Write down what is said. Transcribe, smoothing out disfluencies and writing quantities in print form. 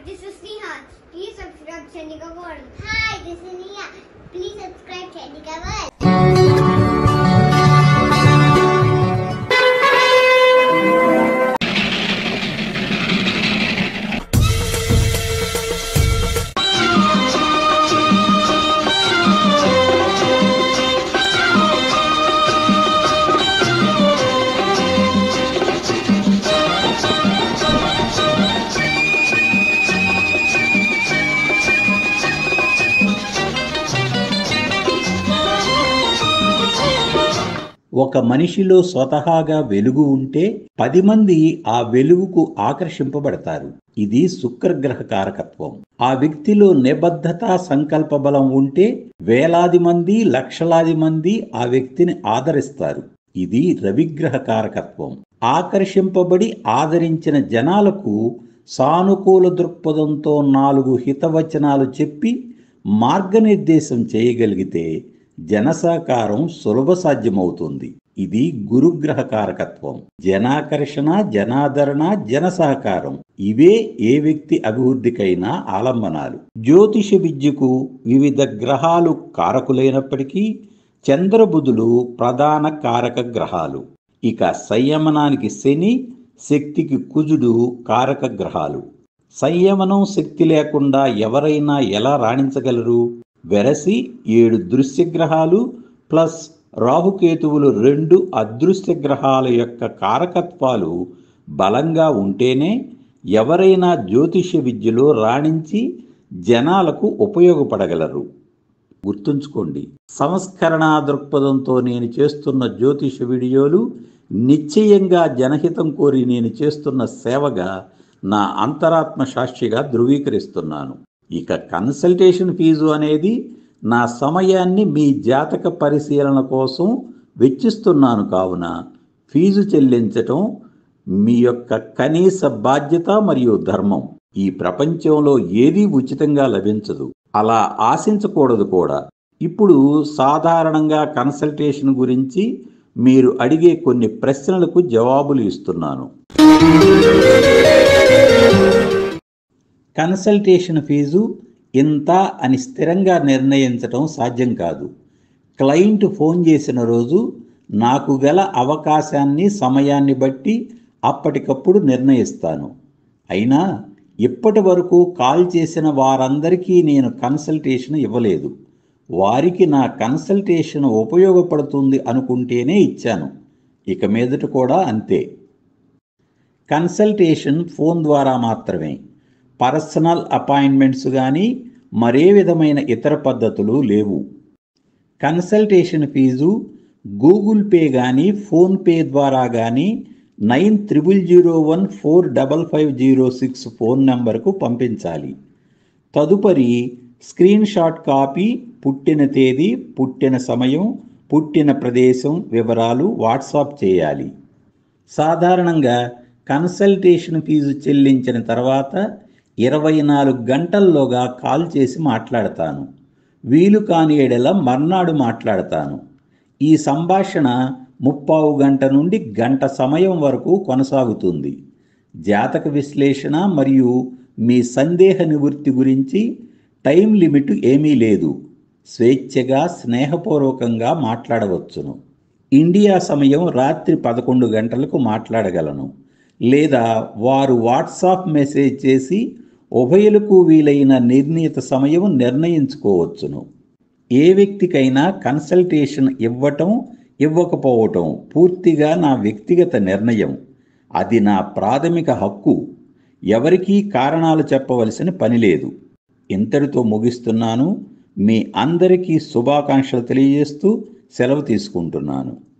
this is Neha. Please subscribe Chandika World. Hi, this is Neha. Please subscribe Chandika World. ఒక మనిషిలో స్వతహాగా వెలుగు ఉంటే 10 మంది ఆ వెలుగుకు ఆకర్షింపబడతారు. ఇది శుక్రగ్రహ కారకత్వం. ఆ వ్యక్తిలో నిబద్ధత సంకల్ప బలం ఉంటే వేలాది మంది లక్షలాది మంది ఆ వ్యక్తిని ఆదరిస్తారు. ఇది రవిగ్రహ కారకత్వం. ఆకర్షింపబడి ఆదరించిన జనాలకు సానుకూల దృక్పథంతో 4 హితవచనాలు చెప్పి మార్గనిర్దేశం చేయగలిగితే జనసాకారం సులభ సాధ్యమవుతుంది. ఇది గురుగ్రహ కారకత్వం. జనాకర్షణ, జనాదరణ, జనసహకారం ఇవే ఏ వ్యక్తి అభివృద్ధికైనా ఆలంబనాలు. జ్యోతిష విద్యకు వివిధ గ్రహాలు కారకులైనప్పటికీ చంద్రబుధులు ప్రధాన కారక గ్రహాలు. ఇక సంయమనానికి శని, శక్తికి కుజుడు కారక గ్రహాలు. సంయమనం శక్తి లేకుండా ఎవరైనా ఎలా రాణించగలరు? వెరసి 7 దృశ్య గ్రహాలు ప్లస్ రాహుకేతువులు 2 అదృశ్య గ్రహాల యొక్క కారకత్వాలు బలంగా ఉంటేనే ఎవరైనా జ్యోతిష విద్యలో రాణించి జనాలకు ఉపయోగపడగలరు. గుర్తుంచుకోండి, సంస్కరణ దృక్పథంతో నేను చేస్తున్న జ్యోతిష వీడియోలు నిశ్చయంగా జనహితం కోరి నేను చేస్తున్న సేవగా నా అంతరాత్మ సాక్షిగా ధృవీకరిస్తున్నాను. ఇక కన్సల్టేషన్ ఫీజు అనేది నా సమయాన్ని మీ జాతక పరిశీలన కోసం వెచ్చిస్తున్నాను కావున ఫీజు చెల్లించటం మీ యొక్క కనీస బాధ్యత మరియు ధర్మం. ఈ ప్రపంచంలో ఏదీ ఉచితంగా లభించదు, అలా ఆశించకూడదు కూడా. ఇప్పుడు సాధారణంగా కన్సల్టేషన్ గురించి మీరు అడిగే కొన్ని ప్రశ్నలకు జవాబులు ఇస్తున్నాను. కన్సల్టేషన్ ఫీజు ఇంత అని స్థిరంగా నిర్ణయించటం సాధ్యం కాదు. క్లయింట్ ఫోన్ చేసిన రోజు నాకు గల అవకాశాన్ని సమయాన్ని బట్టి అప్పటికప్పుడు నిర్ణయిస్తాను. అయినా ఇప్పటి వరకు కాల్ చేసిన వారందరికీ నేను కన్సల్టేషన్ ఇవ్వలేదు. వారికి నా కన్సల్టేషన్ ఉపయోగపడుతుంది అనుకుంటేనే ఇచ్చాను. ఇక మీదట కూడా అంతే. కన్సల్టేషన్ ఫోన్ ద్వారా మాత్రమే. పర్సనల్ అపాయింట్మెంట్స్ కానీ మరే విధమైన ఇతర పద్ధతులు లేవు. కన్సల్టేషన్ ఫీజు గూగుల్ పే కానీ ఫోన్పే ద్వారా కానీ 9001455006 ఫోన్ నంబర్కు పంపించాలి. తదుపరి స్క్రీన్ షాట్ కాపీ, పుట్టిన తేదీ, పుట్టిన సమయం, పుట్టిన ప్రదేశం వివరాలు వాట్సాప్ చేయాలి. సాధారణంగా కన్సల్టేషన్ ఫీజు చెల్లించిన తర్వాత 24 గంటల్లోగా కాల్ చేసి మాట్లాడతాను. వీలు కాని ఎడల మర్నాడు మాట్లాడతాను. ఈ సంభాషణ 30 గంట నుండి గంట సమయం వరకు కొనసాగుతుంది. జాతక విశ్లేషణ మరియు మీ సందేహ నివృత్తి గురించి టైం లిమిట్ ఏమీ లేదు. స్వేచ్ఛగా స్నేహపూర్వకంగా మాట్లాడవచ్చును. ఇండియా సమయం రాత్రి 11 గంటలకు మాట్లాడగలను. లేదా వారు వాట్సాప్ మెసేజ్ చేసి ఉభయులకు వీలైన నిర్ణీత సమయం నిర్ణయించుకోవచ్చును. ఏ వ్యక్తికైనా కన్సల్టేషన్ ఇవ్వటం ఇవ్వకపోవటం పూర్తిగా నా వ్యక్తిగత నిర్ణయం. అది నా ప్రాథమిక హక్కు. ఎవరికీ కారణాలు చెప్పవలసిన పని లేదు. ఇంతటితో ముగిస్తున్నాను. మీ అందరికీ శుభాకాంక్షలు తెలియజేస్తూ సెలవు తీసుకుంటున్నాను.